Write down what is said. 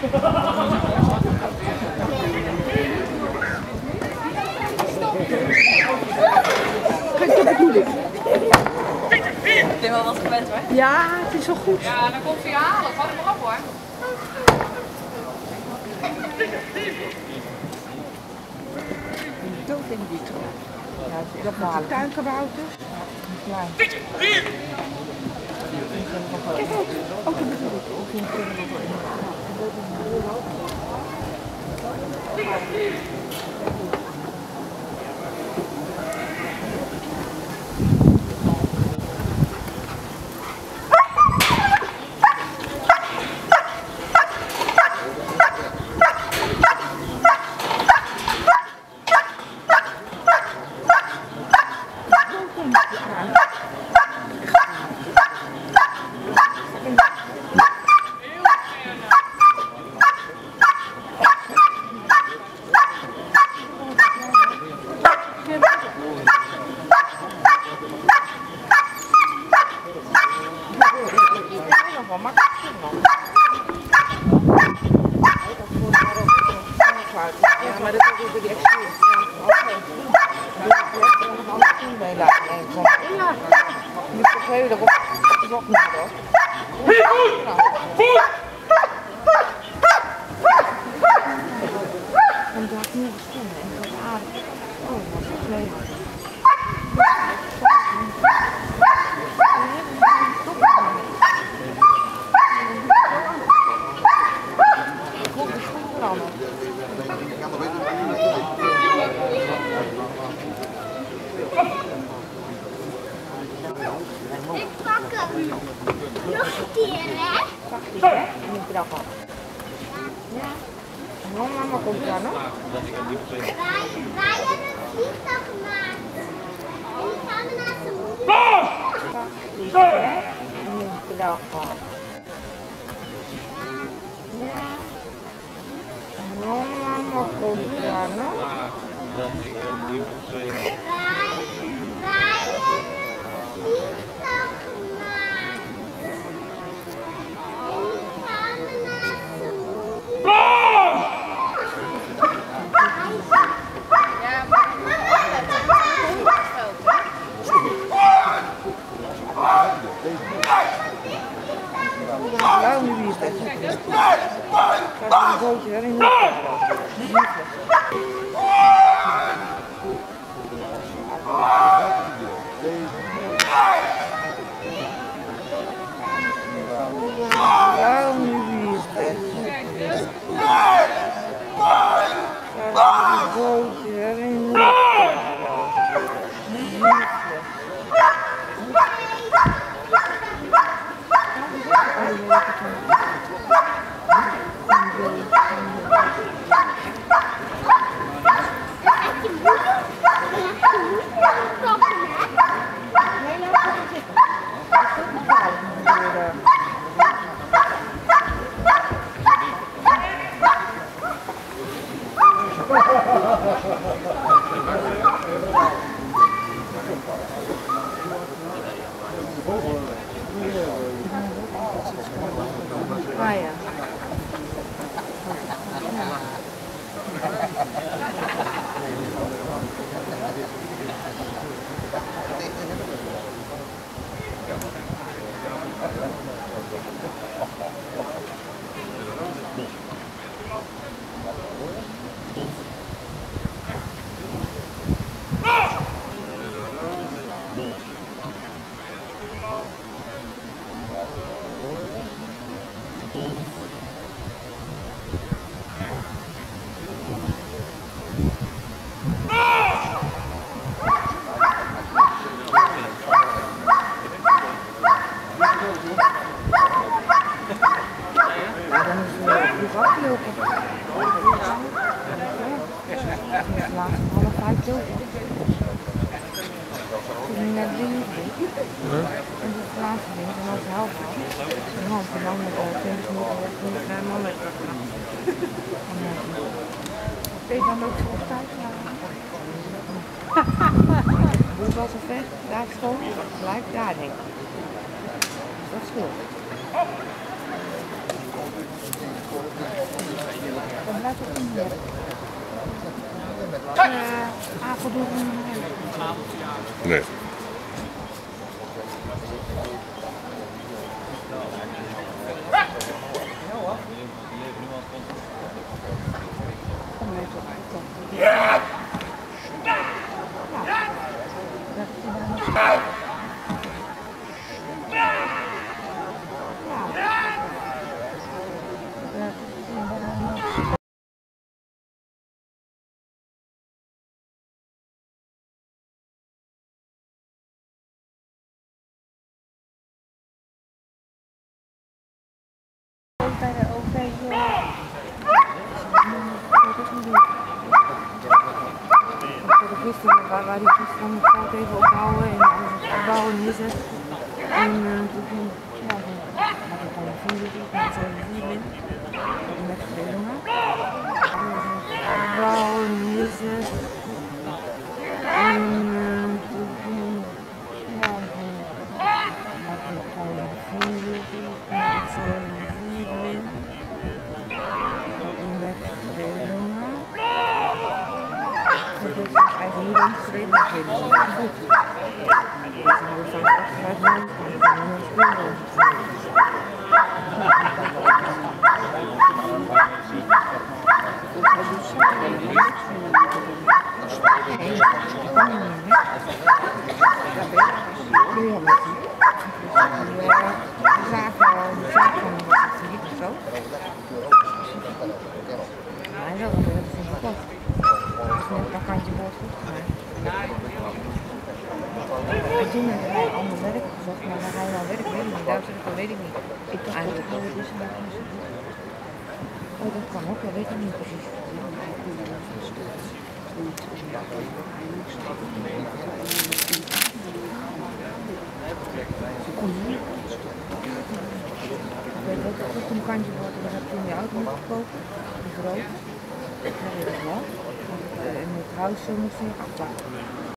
Dat bedoel ik. Ik ben wel wat gewend hoor. Ja, het is wel goed. Ja, dan komt hij halen. Vat hem maar op hoor. Dood in vitro. Ja, het is dat tuinkabouter. Ja. Kijk uit. Ook dat bedoel ik. Of in maar dat is ook weer die excuus. Ja, die vergeven erop nog niet hoor. En daar had nieuwe stemmen en dat aardig. Oh, dat is leuk. Ik pak hem. Nog een keer, hè? Dan moet je dat al. Ja. En mama komt daar nog. Wij hebben een vliegtuig gemaakt. En die gaan we naar zijn moeder. Dan moet je dat al. Ja. En mama komt daar nog. Wij hebben een vliegtuig gemaakt. Nou, nu wie is dat? Kijk, een bootje erin. Nou, nu wie is dat? Kijk, een bootje erin. Ah ja. Dan ook zo op tijd Hoe was het weg? Daar schoon? Gelijk daar denk ik. Dat scheelt. laat het niet meer. Apeldoorn. Nee. Bij de OV. Waar die gisteren het veld even opbouwen en opbouwen is het. En toen ging ja, had ik gewoon een video met zo'n video met filmen. Opbouwen is het. En toen ging ja, had ik gewoon een video met zo'n video met filmen. Dus hij is hier ingeschreven, maar ik weet niet of het goed is. Dus we zijn achteruit naar en we gaan een spelen. Ik denk dat hij ander werk gezocht, maar waar hij nou werkt, weet ik niet. Daar zeg ik, dat weet ik niet. Ik dacht eigenlijk wel dat is een oh, dat kan ook, dat weet ik niet precies. Ik weet ook dat het een kantje wordt, en dan heb je in je auto moeten kopen. Die groot. Dat weet ik wel. En het huis moest je nog afpakken.